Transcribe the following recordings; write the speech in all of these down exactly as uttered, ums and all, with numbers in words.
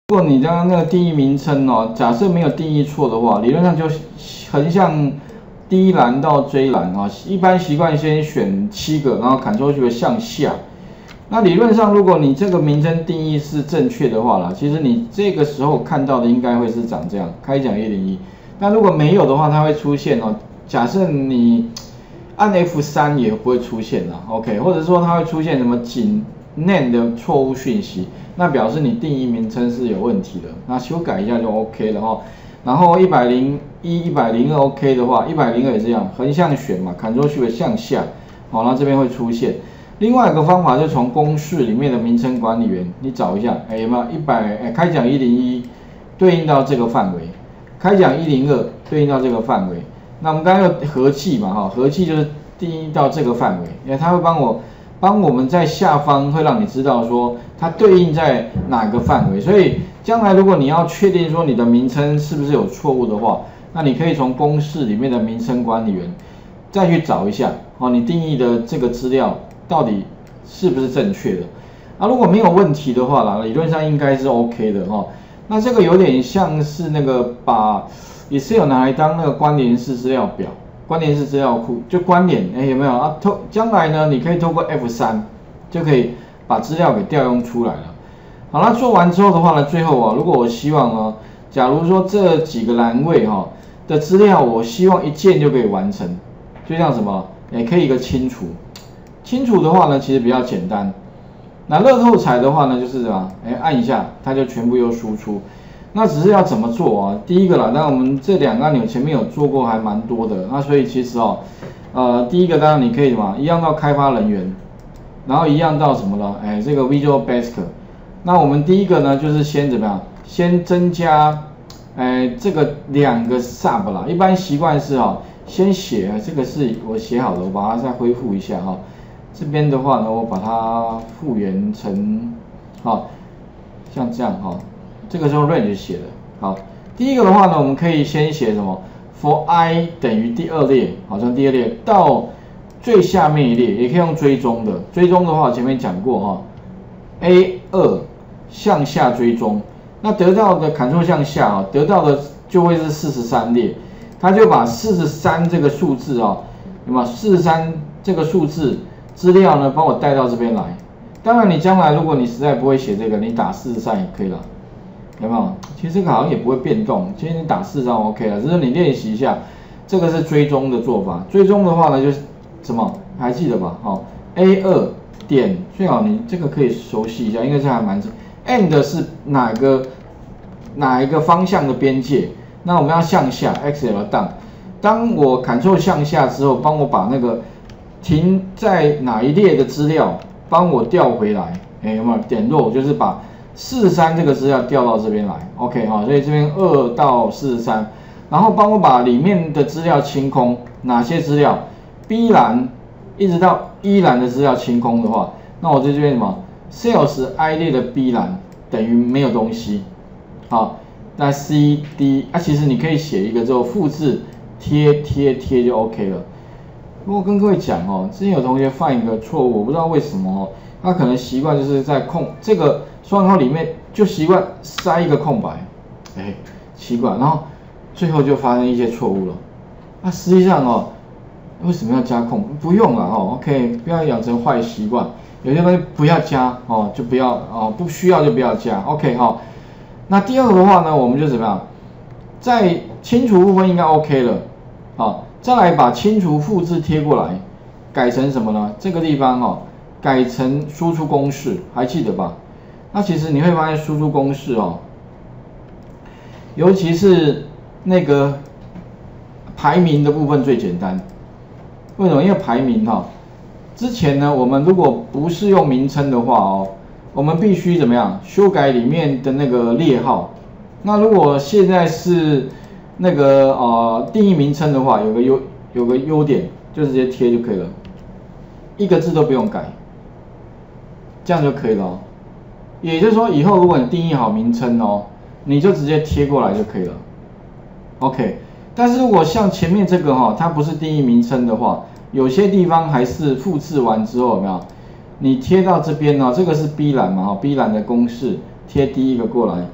如果你刚刚那个定义名称哦，假设没有定义错的话，理论上就横向第一栏到追栏啊，一般习惯先选七个，然后 Ctrl Shift 向下。那理论上，如果你这个名称定义是正确的话啦，其实你这个时候看到的应该会是长这样，开讲一零一。那如果没有的话，它会出现哦。假设你按 F 三 也不会出现啦 ，OK， 或者说它会出现什么仅 name 的错误讯息，那表示你定义名称是有问题的，那修改一下就 OK 了哈。然后一百零一、一百零二 OK 的话，一百零二也是这样，横向选嘛 ，Ctrl Shift 向下，好，然后这边会出现。另外一个方法就是从公式里面的名称管理员，你找一下，哎有没有一百哎开讲一零一对应到这个范围，开讲一零二对应到这个范围。那我们刚刚有合计嘛哈，合计就是定义到这个范围，因为它会帮我帮我们在下方会让你知道说它对应在哪个范围，所以将来如果你要确定说你的名称是不是有错误的话，那你可以从公式里面的名称管理员再去找一下哦，你定义的这个资料到底是不是正确的？啊，如果没有问题的话啦，理论上应该是 OK 的哦。那这个有点像是那个把 Excel 拿来当那个关联式资料表、关联式资料库，就关联，哎有没有啊？透将来呢，你可以透过 F 三 就可以把资料给调用出来了。好，那做完之后的话呢，最后啊，如果我希望呢，假如说这几个栏位哈、哦、的资料，我希望一键就可以完成，就像什么，也可以一个清除。清除的话呢，其实比较简单。那乐透彩的话呢，就是啊，哎按一下，它就全部又输出。那只是要怎么做啊？第一个啦，那我们这两个按钮前面有做过，还蛮多的。那所以其实哦，呃，第一个当然你可以什么，一样到开发人员，然后一样到什么了？哎，这个 Visual Basic。那我们第一个呢，就是先怎么样？先增加，哎，这个两个 sub 啦。一般习惯是哦，先写，这个是我写好的，我把它再恢复一下哈、哦。这边的话呢，我把它复原成，好，像这样哈、哦，这个是用 range 写的。好，第一个的话呢，我们可以先写什么 ？for i 等于第二列，好像第二列到最下面一列，也可以用追踪的。追踪的话，我前面讲过哈、哦、，A 二向下追踪，那得到的 Ctrl 向下啊，得到的就会是四十三列，它就把四十三这个数字啊，那么四十三这个数字。资料呢，帮我带到这边来。当然，你将来如果你实在不会写这个，你打四十三也可以了，有没有？其实这个好像也不会变动，其实你打四十三 OK 了，只是你练习一下。这个是追踪的做法。追踪的话呢，就是什么？还记得吧？好 ，A 二点，最好你这个可以熟悉一下，因为这还蛮。end 是哪个哪一个方向的边界？那我们要向下 ，X L down。当我 Ctrl 向下之后，帮我把那个停在哪一列的资料，帮我调回来，哎，有没有点弱？就是把四十三这个资料调到这边来 ，OK 哈，所以这边二到四十三，然后帮我把里面的资料清空，哪些资料 ？B 栏一直到 E 栏的资料清空的话，那我在这边什么 ？Sales I 列的 B 栏等于没有东西，好，那 C D 啊，其实你可以写一个之后复制贴贴贴就 OK 了。不过跟各位讲哦，之前有同学犯一个错误，我不知道为什么哦，他可能习惯就是在空这个双引号里面就习惯塞一个空白，哎，奇怪，然后最后就发生一些错误了。那实际上哦，为什么要加空？不用了哦 ，OK， 不要养成坏习惯，有些东西不要加哦，就不要哦，不需要就不要加 ，OK 哈、哦。那第二个的话呢，我们就怎么样，在清除部分应该 OK 了，好。再来把清除复制贴过来，改成什么呢？这个地方哦，改成输出公式，还记得吧？那其实你会发现输出公式哦，尤其是那个排名的部分最简单。为什么？因为排名哈、哦，之前呢，我们如果不是用名称的话哦，我们必须怎么样修改里面的那个列号。那如果现在是那个呃定义名称的话，有个优有个优点，就直接贴就可以了，一个字都不用改，这样就可以了、哦。也就是说，以后如果你定义好名称哦，你就直接贴过来就可以了。OK， 但是如果像前面这个哈、哦，它不是定义名称的话，有些地方还是复制完之后有没有？你贴到这边呢、哦，这个是 B 栏嘛哈 ，B 栏的公式贴第一个过来。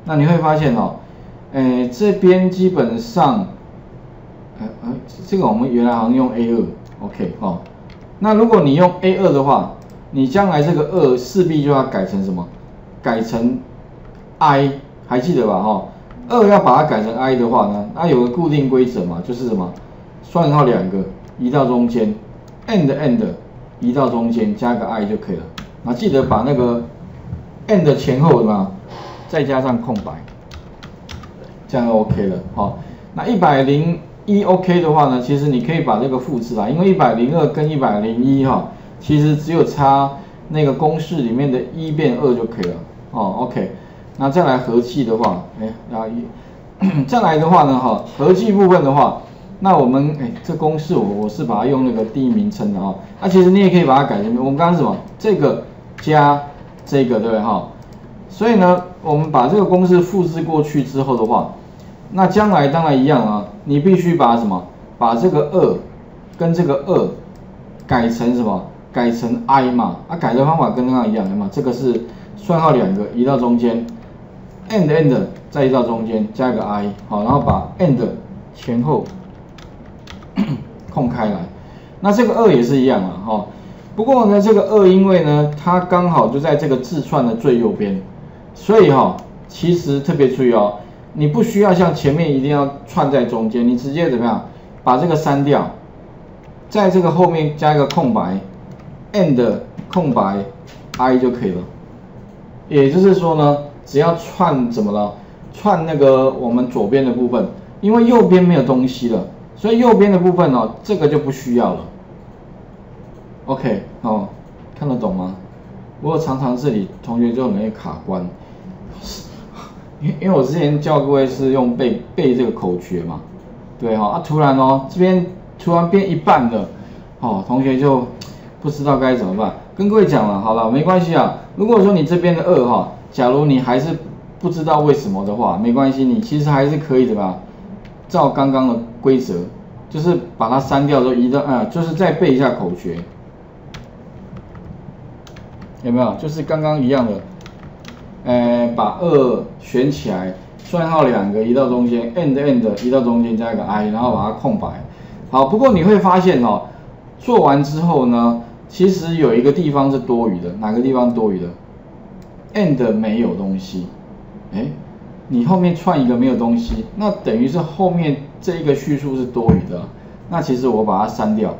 那你会发现哦，诶，这边基本上，呃呃，这个我们原来好像用 A 二 ，OK 哦。那如果你用 A 二 的话，你将来这个二势必就要改成什么？改成 I， 还记得吧？哈、哦，二要把它改成 I 的话呢，那有个固定规则嘛，就是什么？双引号两个移到中间 ，and and 移到中间加个 I 就可以了。那记得把那个 and 前后嘛，再加上空白，这样就 OK 了。好、哦，那一百零一 OK 的话呢，其实你可以把这个复制啦，因为一百零二跟一百零一哈，其实只有差那个公式里面的一变二就可以了。哦 ，OK。那再来合计的话，哎，然后再来的话呢，哈，合计部分的话，那我们哎，这公式我我是把它用那个第一名称的哈，那其实你也可以把它改成我们刚刚什么这个加这个对不对哈？所以呢，我们把这个公式复制过去之后的话，那将来当然一样啊，你必须把什么把这个二跟这个二改成什么？改成 I 嘛，啊，改的方法跟刚刚一样的嘛，这个是双号两个移到中间。and and 再移到中间加一个 I 好，然后把 and 前后空开来。那这个二也是一样啊，哈。不过呢，这个二因为呢，它刚好就在这个字串的最右边，所以哈，其实特别注意哦，你不需要像前面一定要串在中间，你直接怎么样把这个删掉，在这个后面加一个空白 and 空白 I 就可以了。也就是说呢。只要串怎么了？串那个我们左边的部分，因为右边没有东西了，所以右边的部分哦，这个就不需要了。OK 哦，看得懂吗？不过常常这里同学就很容易卡关，因因为我之前教各位是用背背这个口诀嘛，对哈、哦、啊，突然哦这边突然变一半了，哦，同学就不知道该怎么办。跟各位讲了，好了，没关系啊。如果说你这边的二哈。假如你还是不知道为什么的话，没关系，你其实还是可以的吧。照刚刚的规则，就是把它删掉之后移到啊、呃，就是再背一下口诀，有没有？就是刚刚一样的，呃，把二选起来，双号两个移到中间 ，and and 移到中间加一个 I， 然后把它空白。好，不过你会发现哦，做完之后呢，其实有一个地方是多余的，哪个地方多余的？ and 没有东西，哎，你后面串一个没有东西，那等于是后面这一个叙述是多余的，那其实我把它删掉，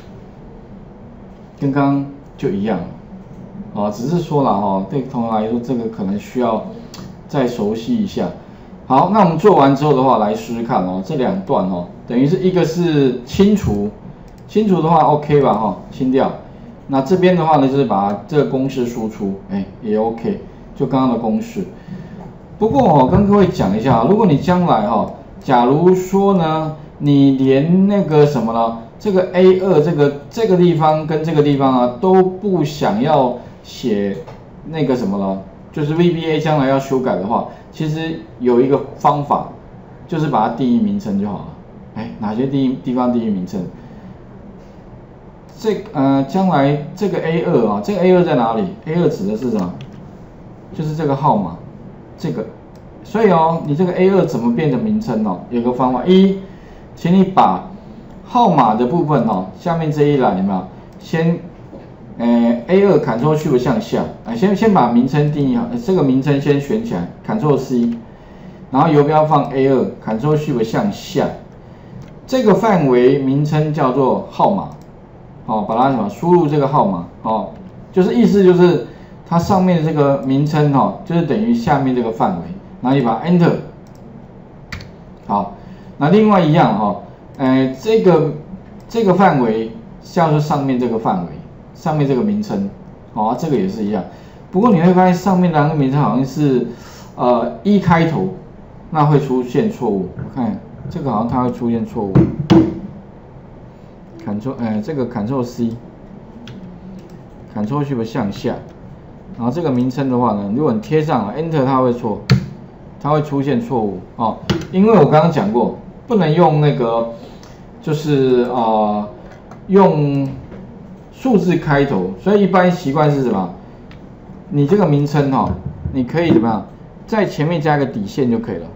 跟刚刚就一样，啊，只是说了哈，对同学来说这个可能需要再熟悉一下。好，那我们做完之后的话，来试试看哦，这两段哦，等于是一个是清除，清除的话 OK 吧哈，清掉。 那这边的话呢，就是把这个公式输出，哎，也 OK， 就刚刚的公式。不过我、哦、跟各位讲一下，如果你将来哈、哦，假如说呢，你连那个什么呢，这个 A 二 这个这个地方跟这个地方啊都不想要写那个什么了，就是 V B A 将来要修改的话，其实有一个方法，就是把它定义名称就好了。哎，哪些地地方定义名称？ 这呃，将来这个 A 二 啊，这个 A 二 在哪里 ？A 二 指的是什么？就是这个号码，这个。所以哦，你这个 A 二 怎么变成名称哦？有个方法，一，请你把号码的部分哦，下面这一栏有没有？先，呃 ，A 二 Ctrl Shift 向下，啊，先先把名称定义好，这个名称先选起来 ，Ctrl C， 然后游标放 A 二 Ctrl Shift 向下，这个范围名称叫做号码。 哦，把它什么输入这个号码，哦，就是意思就是它上面这个名称哦，就是等于下面这个范围，然后你把 Enter， 好，那另外一样哈、哦，呃，这个这个范围叫做上面这个范围，上面这个名称，哦，这个也是一样，不过你会发现上面两个名称好像是呃一开头，那会出现错误，我看这个好像它会出现错误。 Ctrl 呃，这个 Ctrl C，Ctrl Shift 向下，然后这个名称的话呢，如果你贴上 Enter， 它会错，它会出现错误哦。因为我刚刚讲过，不能用那个，就是啊、呃，用数字开头，所以一般习惯是什么？你这个名称哈、哦，你可以怎么样在前面加一个底线就可以了。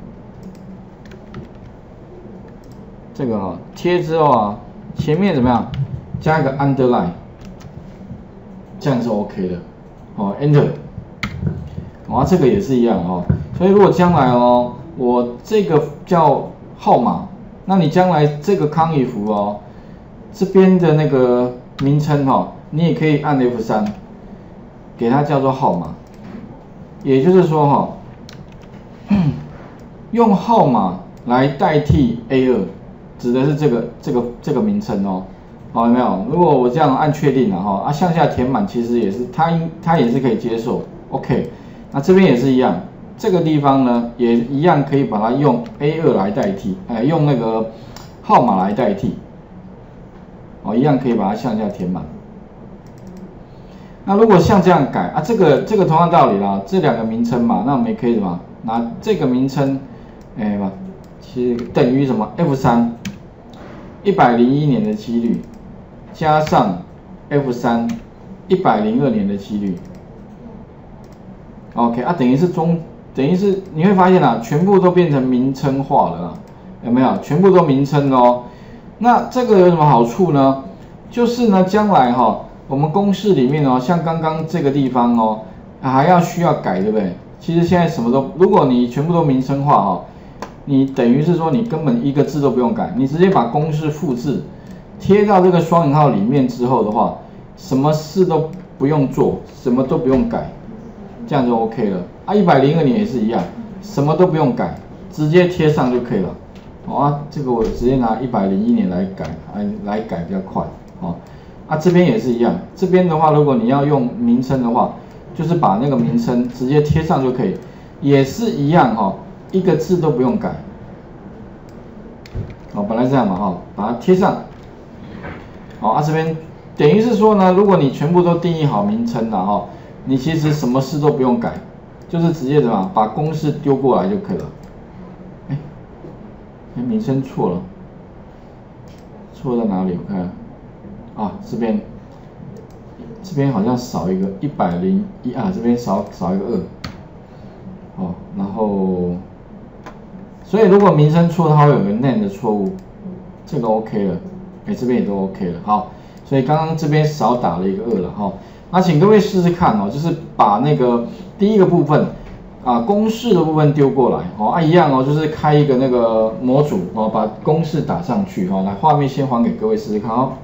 这个啊贴之后啊，前面怎么样？加一个 underline， 这样是 OK 的。哦 ，Enter。啊，这个也是一样哦。所以如果将来哦，我这个叫号码，那你将来这个康怡服哦，这边的那个名称哈、哦，你也可以按 F 三， 给它叫做号码。也就是说哈、哦，用号码来代替 A 二， 指的是这个这个这个名称哦。好，有没有？如果我这样按确定了哈，啊向下填满其实也是它它也是可以接受 ，OK。那这边也是一样，这个地方呢也一样可以把它用 A 二 来代替，哎，用那个号码来代替，哦，一样可以把它向下填满。那如果像这样改啊，这个这个同样道理啦，这两个名称嘛，那我们也可以什么拿这个名称，哎嘛，其实等于什么 F 三， 一百零一年的几率加上 F 三， 一百零二年的几率。OK 啊，等于是中，等于是你会发现啊，全部都变成名称化了啦，有没有？全部都名称哦。那这个有什么好处呢？就是呢，将来哈、哦，我们公式里面哦，像刚刚这个地方哦，还要需要改，对不对？其实现在什么都，如果你全部都名称化哦，你等于是说你根本一个字都不用改，你直接把公式复制贴到这个双引号里面之后的话，什么事都不用做，什么都不用改。这样就 OK 了啊，一百零二年也是一样，什么都不用改，直接贴上就可以了。好、哦、啊，这个我直接拿一百零一年来改，来来改比较快。好、哦，啊这边也是一样，这边的话，如果你要用名称的话，就是把那个名称直接贴上就可以，也是一样哈、哦，一个字都不用改。哦，本来这样嘛哈、哦，把它贴上。好、哦、啊，这边等于是说呢，如果你全部都定义好名称了哈。你其实什么事都不用改，就是直接怎么把公式丢过来就可以了。哎，哎，名称错了，错在哪里？我看啊，这边这边好像少一个一百零一啊，这边少少一个二。哦，然后，所以如果名称错，它会有个 name 的错误，这个 OK 了，哎，这边也都 OK 了。好，所以刚刚这边少打了一个二了哈。那请各位试试看哦，就是把那个第一个部分啊公式的部分丢过来哦，啊一样哦，就是开一个那个模组哦，把公式打上去哦，来画面先还给各位试试看哦。